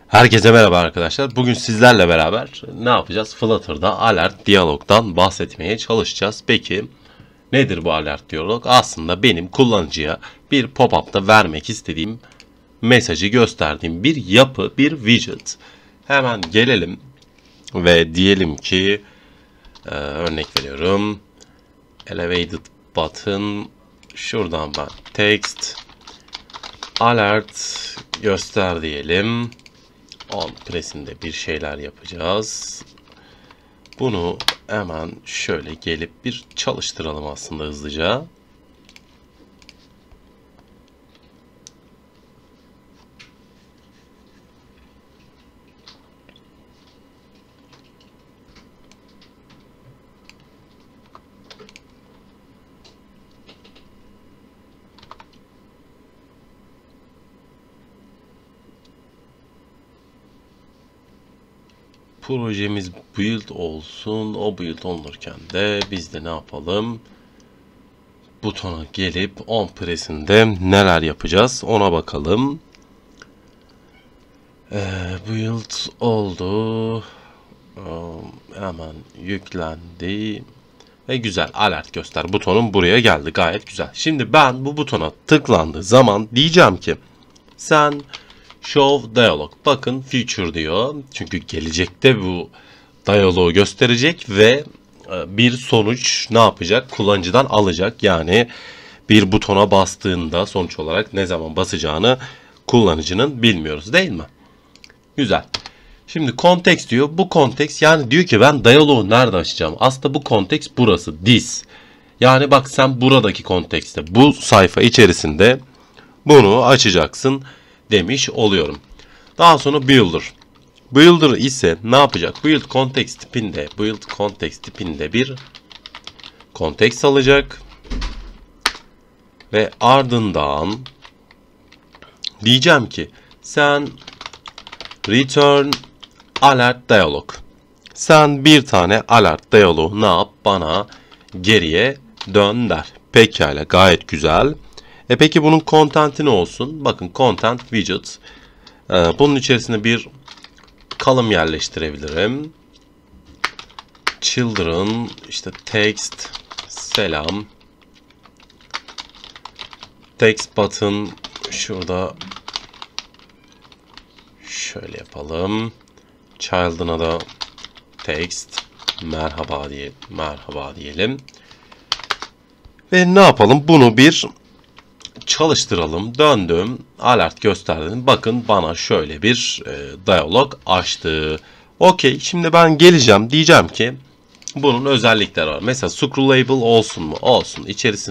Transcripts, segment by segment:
Herkese merhaba arkadaşlar. Bugün sizlerle beraber ne yapacağız? Flutter'da alert diyalogdan bahsetmeye çalışacağız. Peki nedir bu alert diyalog? Aslında benim kullanıcıya bir pop-up'ta vermek istediğim mesajı gösterdiğim bir yapı, bir widget. Hemen gelelim ve diyelim ki örnek veriyorum. Elevated button, şuradan ben text alert göster diyelim. On press'inde bir şeyler yapacağız. Bunu hemen şöyle gelip bir çalıştıralım aslında hızlıca. Projemiz build olsun. O build olurken de biz de ne yapalım? Butona gelip on press'inde neler yapacağız ona bakalım. Build oldu. Hemen yüklendi. Ve güzel, alert göster butonum buraya geldi, gayet güzel. Şimdi ben bu butona tıklandığı zaman diyeceğim ki sen show dialog, bakın future diyor. Çünkü gelecekte bu diyaloğu gösterecek ve bir sonuç ne yapacak? Kullanıcıdan alacak. Yani bir butona bastığında sonuç olarak ne zaman basacağını kullanıcının bilmiyoruz, değil mi? Güzel. Şimdi context diyor. Bu context yani diyor ki ben diyaloğu nerede açacağım? Aslında bu context burası. This. Yani bak sen buradaki kontekste, bu sayfa içerisinde bunu açacaksın demiş oluyorum. Daha sonra builder. Builder ise ne yapacak? Build context tipinde bir context alacak. Ve ardından diyeceğim ki sen return alert dialog. Sen bir tane alert diyaloğu ne yap? Bana geriye dön der. Pekala, gayet güzel. Peki bunun content'i ne olsun? Bakın content widget. Bunun içerisine bir column yerleştirebilirim. Children, işte text, selam. Text button, şurada şöyle yapalım. Child'ına da text, merhaba diyelim. Ve ne yapalım? Bunu bir çalıştıralım. Döndüm. Alert gösterdim. Bakın bana şöyle bir diyalog açtı. Okey. Şimdi ben geleceğim. Diyeceğim ki bunun özellikleri var. Mesela scrollable olsun mu? Olsun.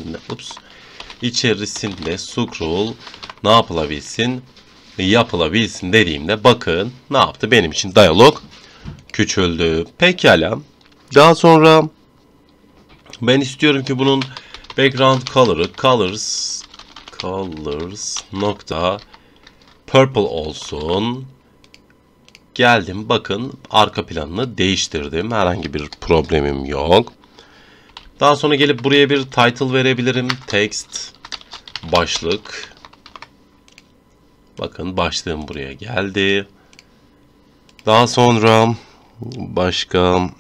İçerisinde scroll ne yapılabilsin dediğimde bakın ne yaptı? Benim için diyalog küçüldü. Pekala. Daha sonra ben istiyorum ki bunun background color'ı colors nokta purple olsun. Geldim, bakın arka planını değiştirdim. Herhangi bir problemim yok. Daha sonra gelip buraya bir title verebilirim. Text başlık. Bakın başlığım buraya geldi. Daha sonra başka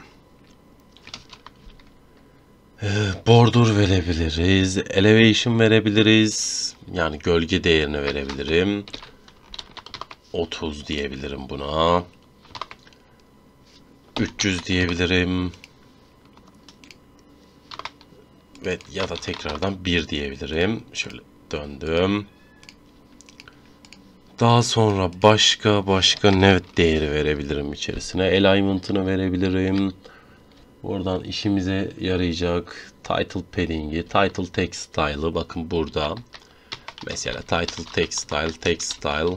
border verebiliriz. Elevation verebiliriz. Yani gölge değerini verebilirim. 30 diyebilirim buna. 300 diyebilirim. Ve ya da tekrardan 1 diyebilirim. Şöyle döndüm. Daha sonra başka ne değeri verebilirim içerisine? Alignment'ını verebilirim. Buradan işimize yarayacak title padding'i, title text style'ı bakın burada. Mesela title text style,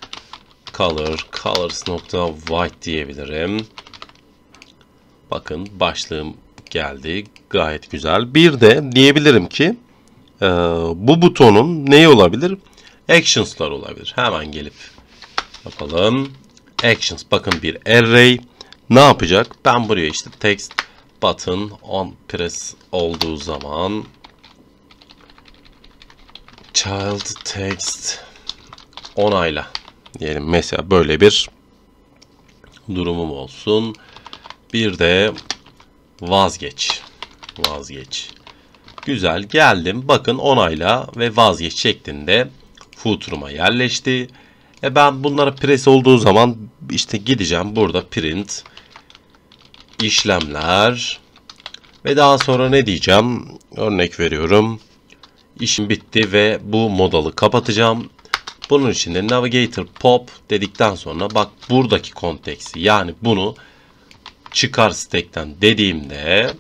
colors.white diyebilirim. Bakın başlığım geldi. Gayet güzel. Bir de diyebilirim ki bu butonun neyi olabilir? Actions'lar olabilir. Hemen gelip yapalım. Actions. Bakın bir array. Ne yapacak? Ben buraya işte text button on press olduğu zaman child text onayla diyelim. Mesela böyle bir durumum olsun. Bir de vazgeç. Vazgeç. Güzel, geldim. Bakın onayla ve vazgeç şeklinde footer'ıma yerleşti. Ben bunlara pres olduğu zaman işte gideceğim burada print işlemler ve daha sonra ne diyeceğim? Örnek veriyorum. İşim bitti ve bu modalı kapatacağım. Bunun için de navigator pop dedikten sonra bak buradaki konteksi, yani bunu çıkar stack'ten dediğimde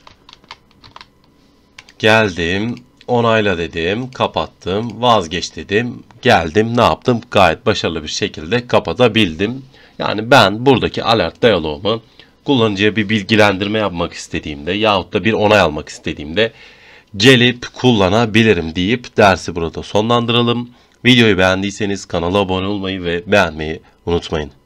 geldim, onayla dedim, kapattım, vazgeç dedim, geldim, ne yaptım? Gayet başarılı bir şekilde kapatabildim. Yani ben buradaki alert diyaloğumu kullanıcıya bir bilgilendirme yapmak istediğimde yahut da bir onay almak istediğimde gelip kullanabilirim deyip dersi burada sonlandıralım. Videoyu beğendiyseniz kanala abone olmayı ve beğenmeyi unutmayın.